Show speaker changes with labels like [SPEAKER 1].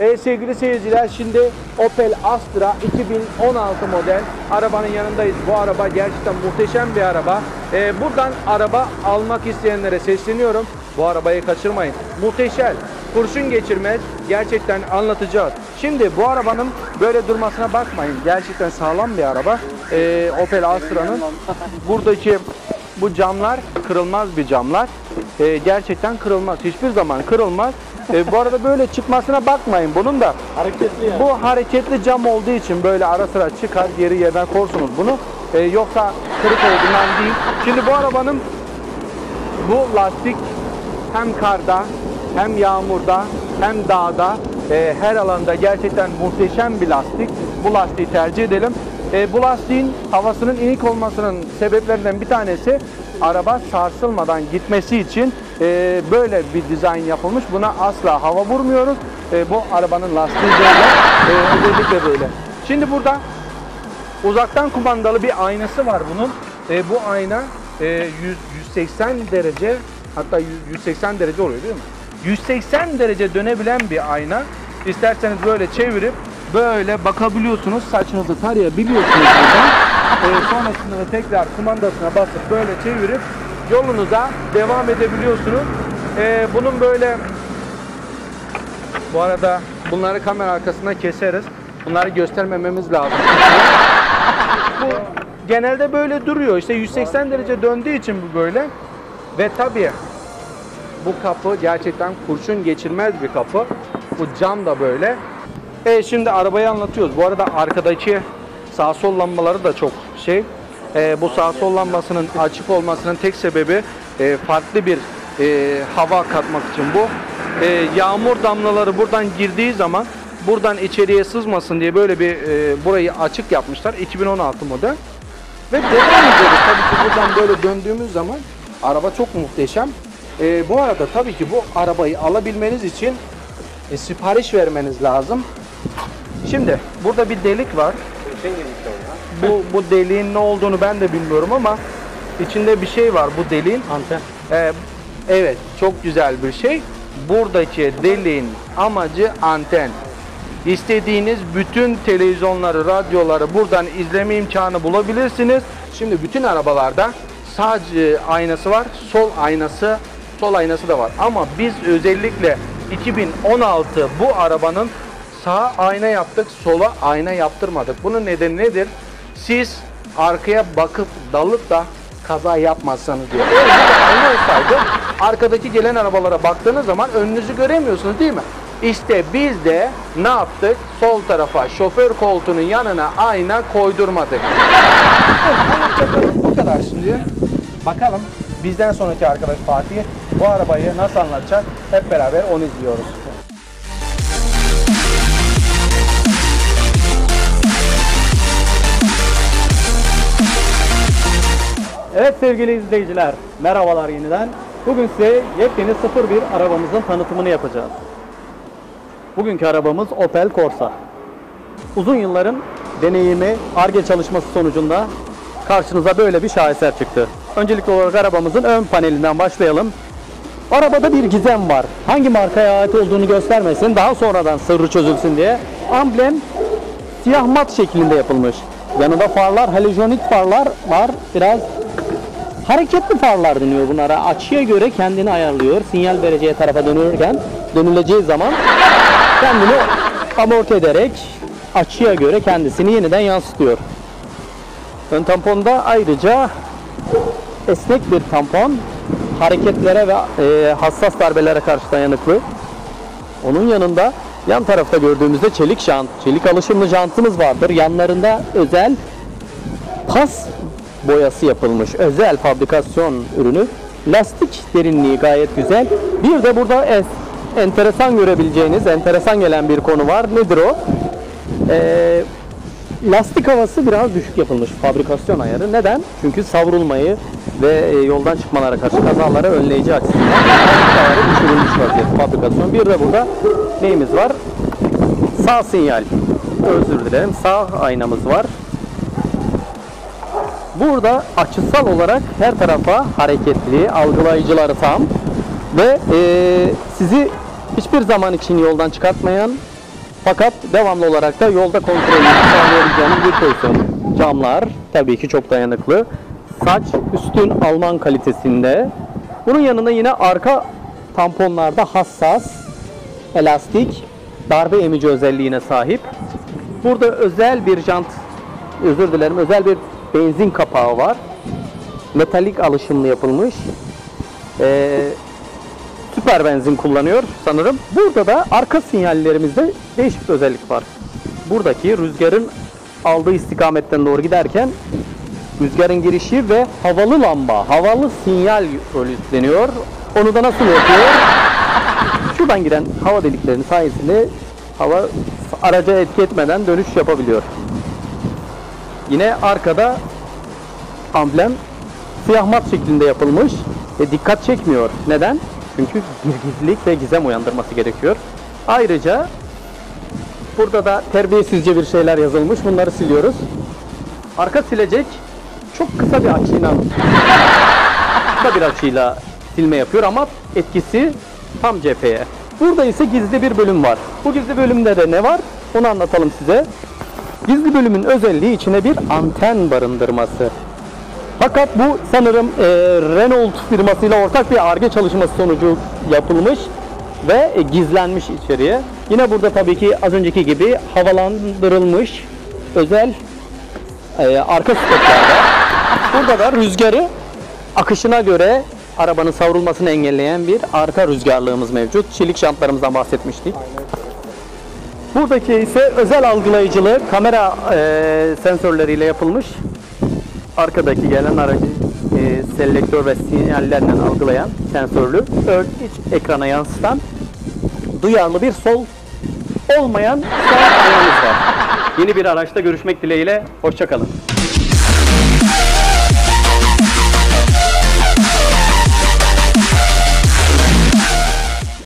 [SPEAKER 1] Sevgili seyirciler, şimdi Opel Astra 2016 model arabanın yanındayız. Bu araba gerçekten muhteşem bir araba. Buradan araba almak isteyenlere sesleniyorum. Bu arabayı kaçırmayın. Muhteşem, kurşun geçirmez. Gerçekten anlatacağız. Şimdi bu arabanın böyle durmasına bakmayın. Gerçekten sağlam bir araba. Opel Astra'nın buradaki bu camlar kırılmaz bir camlar. Gerçekten kırılmaz. Hiçbir zaman kırılmaz. Bu arada böyle çıkmasına bakmayın. Bunun da
[SPEAKER 2] hareketli yani.
[SPEAKER 1] Bu hareketli cam olduğu için böyle ara sıra çıkar, geri yerden korsunuz bunu. Yoksa kırık olduğundan değil. Şimdi bu arabanın bu lastik hem karda, hem yağmurda, hem dağda, her alanda gerçekten muhteşem bir lastik. Bu lastiği tercih edelim. Bu lastiğin havasının inik olmasının sebeplerinden bir tanesi araba sarsılmadan gitmesi için böyle bir dizayn yapılmış. Buna asla hava vurmuyoruz. Bu arabanın lastiği böyle. Özellikle böyle. Şimdi burada uzaktan kumandalı bir aynası var bunun. Bu ayna 180 derece, hatta 180 derece oluyor değil mi? 180 derece dönebilen bir ayna. İsterseniz böyle çevirip böyle bakabiliyorsunuz. Saçınızı tarayabiliyorsunuz buradan. Sonrasında da tekrar kumandasına basıp böyle çevirip yolunuza devam edebiliyorsunuz. Bunun böyle, bu arada bunları kamera arkasına keseriz. Bunları göstermememiz lazım. Bu genelde böyle duruyor. İşte 180 derece döndüğü için bu böyle. Ve tabii bu kapı gerçekten kurşun geçirmez bir kapı. Bu cam da böyle. Şimdi arabayı anlatıyoruz. Bu arada arkadaki sağ sol lambaları da çok şey. Bu sağ sol lambasının açık olmasının tek sebebi farklı bir hava katmak için bu. Yağmur damlaları buradan girdiği zaman buradan içeriye sızmasın diye böyle bir burayı açık yapmışlar. 2016 model. Ve devam ediyoruz. Tabii ki buradan böyle döndüğümüz zaman araba çok muhteşem. Bu arada tabii ki bu arabayı alabilmeniz için sipariş vermeniz lazım. Şimdi burada bir delik var. Bu deliğin ne olduğunu ben de bilmiyorum ama içinde bir şey var bu deliğin.
[SPEAKER 2] Anten.
[SPEAKER 1] Evet, çok güzel bir şey. Buradaki deliğin amacı anten. İstediğiniz bütün televizyonları, radyoları buradan izleme imkanı bulabilirsiniz. Şimdi bütün arabalarda sağ aynası var, sol aynası da var. Ama biz özellikle 2016 bu arabanın sağa ayna yaptık, sola ayna yaptırmadık. Bunun nedeni nedir? Siz arkaya bakıp dalıp da kaza yapmazsanız diye. Eğer burada ayna olsaydı arkadaki gelen arabalara baktığınız zaman önünüzü göremiyorsunuz değil mi? İşte biz de ne yaptık? Sol tarafa, şoför koltuğunun yanına ayna koydurmadık. Bu kadar şimdi. Bakalım bizden sonraki arkadaş Fatih bu arabayı nasıl anlatacak? Hep beraber onu izliyoruz.
[SPEAKER 2] Evet sevgili izleyiciler, merhabalar yeniden. Bugün size yepyeni 01 arabamızın tanıtımını yapacağız. Bugünkü arabamız Opel Corsa. Uzun yılların deneyimi, Ar-Ge çalışması sonucunda karşınıza böyle bir şaheser çıktı. Öncelikli olarak arabamızın ön panelinden başlayalım. Arabada bir gizem var. Hangi markaya ait olduğunu göstermesin, daha sonradan sırrı çözülsün diye amblem siyah mat şeklinde yapılmış. Yanında farlar, halojenik farlar var. Biraz hareketli farlar deniyor bunlara. Açıya göre kendini ayarlıyor. Sinyal vereceği tarafa dönüleceği zaman kendini amorti ederek açıya göre kendisini yeniden yansıtıyor. Ön tamponda ayrıca esnek bir tampon. Hareketlere ve hassas darbelere karşı dayanıklı. Onun yanında yan tarafta gördüğümüzde çelik jant, çelik alışımlı jantımız vardır. Yanlarında özel pas boyası yapılmış. Özel fabrikasyon ürünü. Lastik derinliği gayet güzel. Bir de burada enteresan görebileceğiniz, enteresan gelen bir konu var. Nedir o? Lastik havası biraz düşük yapılmış. Fabrikasyon ayarı. Neden? Çünkü savrulmayı ve yoldan çıkmalara karşı kazaları önleyici açısından lastik ayarı düşürülmüş vaziyette fabrikasyon. Bir de burada neyimiz var? Sağ sinyal. Özür dilerim. Sağ aynamız var. Burada açısal olarak her tarafa hareketli, algılayıcıları tam ve sizi hiçbir zaman için yoldan çıkartmayan Fakat devamlı olarak da yolda kontrolünü sağlayabileceğiniz bir pozisyon. Camlar tabii ki çok dayanıklı. Saç üstün Alman kalitesinde. Bunun yanında yine arka tamponlarda hassas, elastik, darbe emici özelliğine sahip. Burada özel bir özel bir benzin kapağı var. Metalik alışımlı yapılmış. Süper benzin kullanıyor sanırım. Burada da arka sinyallerimizde değişik bir özellik var. Buradaki rüzgarın aldığı istikametten doğru giderken rüzgarın girişi ve havalı lamba, havalı sinyal rolü üstleniyor. Onu da nasıl yapıyor? Şuradan giren hava deliklerinin sayesinde hava araca etki etmeden dönüş yapabiliyor. Yine arkada amblem siyah mat şeklinde yapılmış ve dikkat çekmiyor. Neden? Çünkü bir gizlilik ve gizem uyandırması gerekiyor. Ayrıca burada da terbiyesizce bir şeyler yazılmış. Bunları siliyoruz. Arka silecek çok kısa bir açıyla silme yapıyor ama etkisi tam cepheye. Burada ise gizli bir bölüm var. Bu gizli bölümde de ne var? Onu anlatalım size. Gizli bölümün özelliği içine bir anten barındırması. Fakat bu sanırım Renault firmasıyla ortak bir Ar-Ge çalışması sonucu yapılmış ve gizlenmiş içeriye. Yine burada tabii ki az önceki gibi havalandırılmış özel arka stoplar var. Burada da rüzgarı akışına göre arabanın savrulmasını engelleyen bir arka rüzgarlığımız mevcut. Çelik jantlarımızdan bahsetmiştik. Buradaki ise özel algılayıcılı kamera sensörleriyle yapılmış. Arkadaki gelen aracı selektör ve sinyallerinden algılayan sensörlü iç ekrana yansıtan duyarlı bir sol olmayan sağ aynamız var. Yeni bir araçta görüşmek dileğiyle. Hoşça kalın.